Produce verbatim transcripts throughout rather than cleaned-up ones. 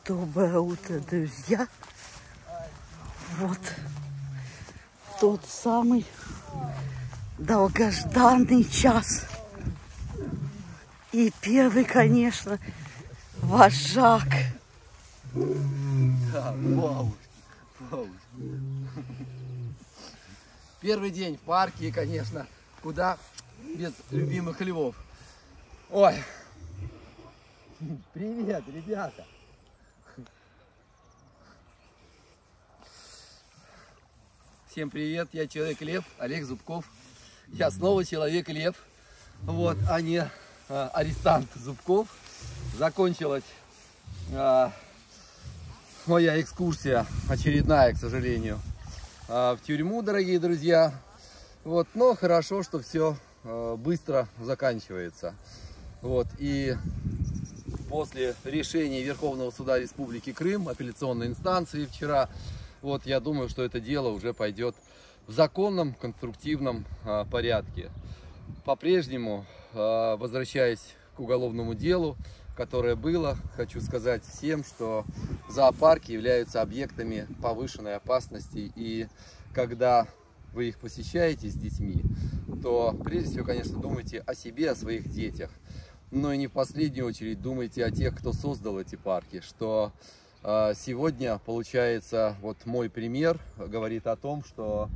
Доброе утро, друзья. Вот тот самый долгожданный час. И первый, конечно, вожак. Да, бабушки, бабушки. Первый день в парке, конечно, куда без любимых львов. Ой, привет, ребята. Всем привет, я Человек-лев, Олег Зубков. Я снова Человек-лев, вот, а не а, арестант Зубков. Закончилась а, моя экскурсия, очередная, к сожалению, а, в тюрьму, дорогие друзья. Вот, но хорошо, что все а, быстро заканчивается. Вот, и после решения Верховного суда Республики Крым, апелляционной инстанции вчера, вот, я думаю, что это дело уже пойдет в законном, конструктивном а, порядке. По-прежнему, а, возвращаясь к уголовному делу, которое было, хочу сказать всем, что зоопарки являются объектами повышенной опасности. И когда вы их посещаете с детьми, то прежде всего, конечно, думайте о себе, о своих детях. Но и не в последнюю очередь думайте о тех, кто создал эти парки, что сегодня, получается, вот мой пример говорит о том, что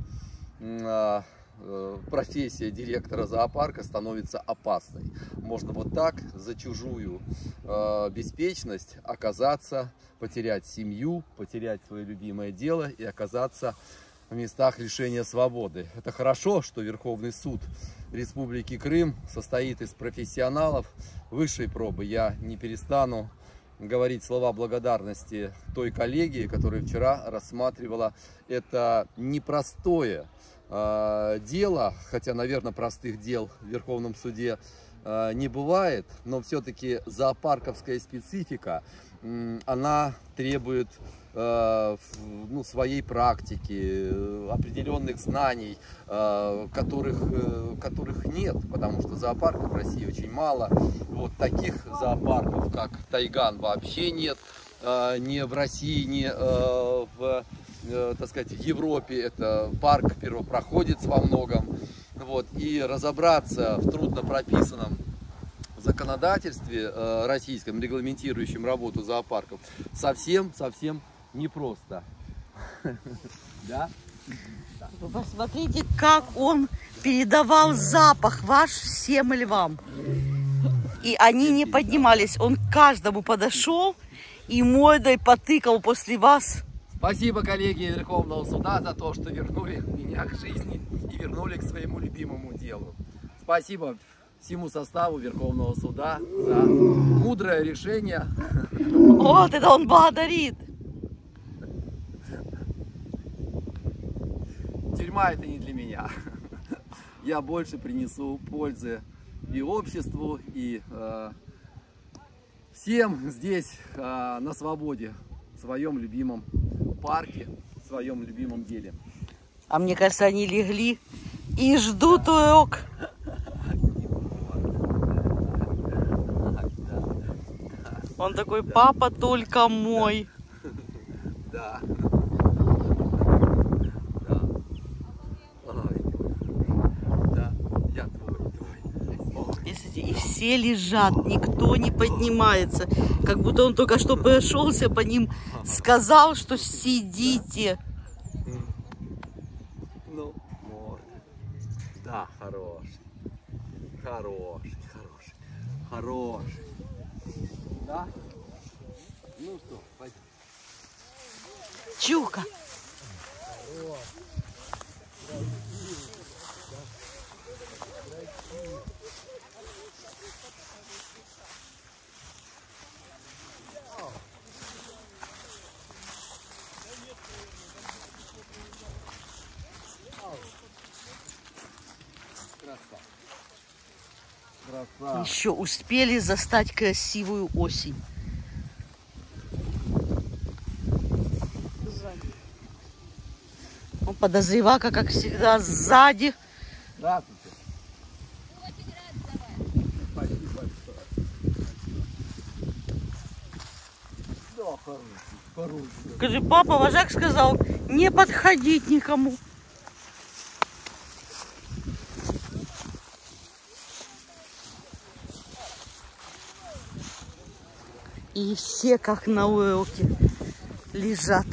профессия директора зоопарка становится опасной. Можно вот так за чужую беспечность оказаться, потерять семью, потерять свое любимое дело и оказаться в местах лишения свободы. Это хорошо, что Верховный суд Республики Крым состоит из профессионалов высшей пробы. Я не перестану говорить слова благодарности той коллегии, которая вчера рассматривала это непростое э, дело, хотя, наверное, простых дел в Верховном суде э, не бывает, но все-таки зоопарковская специфика, э, она требует э, ну, своей практики, определенных знаний, э, которых, э, которых нет, потому что зоопарков в России очень мало. Вот таких зоопарков, как Тайган, вообще нет, э, ни в России, ни э, в, э, так сказать, в Европе. Это парк первопроходец во многом. Вот. И разобраться в трудно прописанном законодательстве э, российском, регламентирующем работу зоопарков, совсем-совсем непросто. Да? Вы посмотрите, как он передавал запах ваш всем львам. И они не поднимались. Он к каждому подошел и мордой потыкал после вас. Спасибо, коллеги Верховного суда, за то, что вернули меня к жизни и вернули к своему любимому делу. Спасибо всему составу Верховного суда за мудрое решение. Вот это он благодарит. Тюрьма — это не для меня. Я больше принесу пользы и обществу, и э, всем здесь э, на свободе, в своем любимом парке, в своем любимом деле. А мне кажется, они легли и ждут урок. Он такой: папа только мой. Да. И все лежат, никто не поднимается. Как будто он только что прошелся по ним, сказал, что сидите. Ну, вот. Да, хороший. Хороший, хороший. Хороший. Да? Ну что, пойдем. Чука. Красава. Еще успели застать красивую осень. Он подозревака, как всегда, сзади. Здравствуйте. Спасибо большое. Все. Скажи, папа, вожак сказал, не подходить никому. И все, как на уроке, лежат.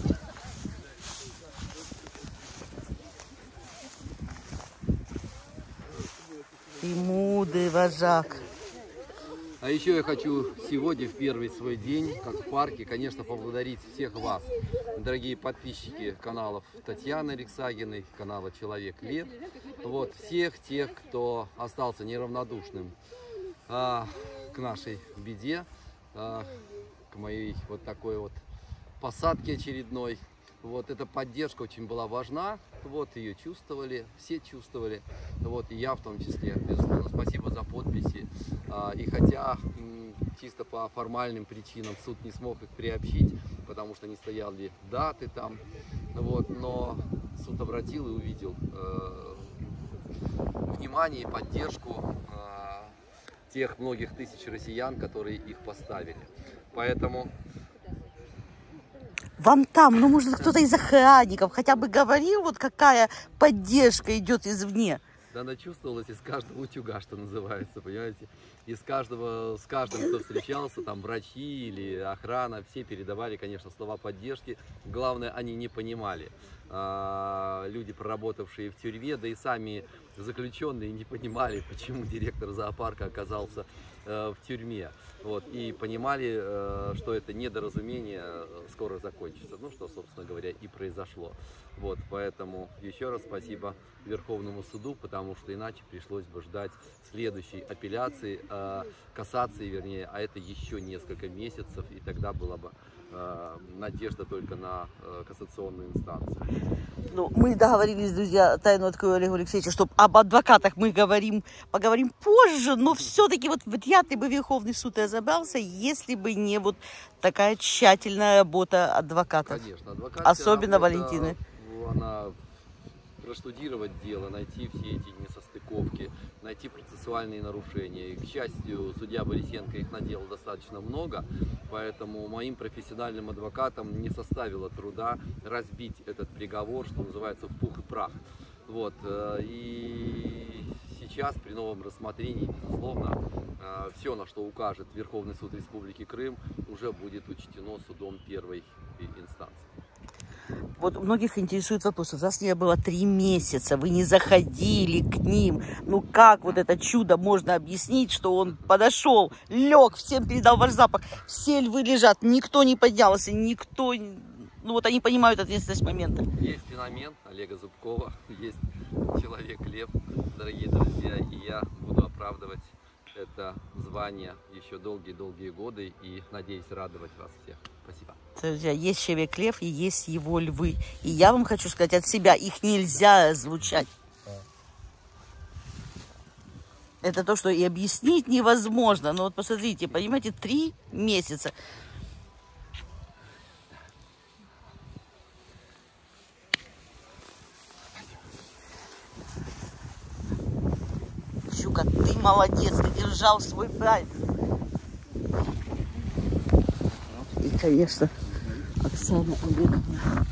И мудрый вожак. А еще я хочу сегодня, в первый свой день, как в парке, конечно, поблагодарить всех вас, дорогие подписчики каналов Татьяны Рексагиной, канала Человек Лев. Вот, всех тех, кто остался неравнодушным а, к нашей беде, а, к моей вот такой вот посадке очередной. Вот, эта поддержка очень была важна, вот, ее чувствовали, все чувствовали, вот, и я в том числе, безусловно. Спасибо за подписи, и хотя чисто по формальным причинам суд не смог их приобщить, потому что не стояли даты там, вот, но суд обратил и увидел э, внимание и поддержку э, тех многих тысяч россиян, которые их поставили, поэтому... Вам там, ну, может, кто-то из охранников хотя бы говорил, вот какая поддержка идет извне. Да, она чувствовалась из каждого утюга, что называется, понимаете? Из каждого, с каждым, кто встречался, там, врачи или охрана, все передавали, конечно, слова поддержки. Главное, они не понимали. А, люди, проработавшие в тюрьме, да и сами заключенные не понимали, почему директор зоопарка оказался э, в тюрьме. Вот, и понимали, э, что это недоразумение скоро закончится. Ну, что, собственно говоря, и произошло. Вот, поэтому еще раз спасибо Верховному суду, потому что иначе пришлось бы ждать следующей апелляции, э, кассации, вернее, а это еще несколько месяцев, и тогда была бы э, надежда только на э, кассационную инстанцию. Ну, мы договорились, друзья, тайну открою Олегу Алексеевичу, что об адвокатах мы говорим, поговорим позже, но все-таки вот вряд ли бы Верховный суд разобрался, если бы не вот такая тщательная работа адвокатов. Конечно, адвокат, особенно работа, Валентины. Она проштудировать дело, найти все эти несостыковки, найти процессуальные нарушения. И, к счастью, судья Борисенко их наделал достаточно много, поэтому моим профессиональным адвокатам не составило труда разбить этот приговор, что называется, в пух и прах. Вот. И сейчас при новом рассмотрении, безусловно, все, на что укажет Верховный суд Республики Крым, уже будет учтено судом первой инстанции. Вот многих интересует вопрос, у вас не было три месяца, вы не заходили к ним. Ну как вот это чудо можно объяснить, что он подошел, лег, всем передал ваш запах, все львы лежат, никто не поднялся, никто... Ну вот они понимают ответственность момента. Есть феномен Олега Зубкова, есть Человек-Лев, дорогие друзья, и я буду оправдывать это звание еще долгие-долгие годы и надеюсь радовать вас всех. Спасибо. Друзья, есть Человек-Лев и есть его львы. И я вам хочу сказать от себя, их нельзя разлучать. Это то, что и объяснить невозможно. Но вот посмотрите, понимаете, три месяца. Щука, ты молодец, ты держал свой прайд. И, конечно, Оксана Олеговна.